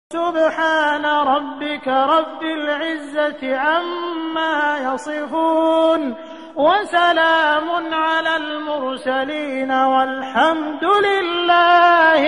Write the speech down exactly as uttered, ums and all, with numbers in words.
سبحان ربك رب العزة عما يصفون وسلام على المرسلين والحمد لله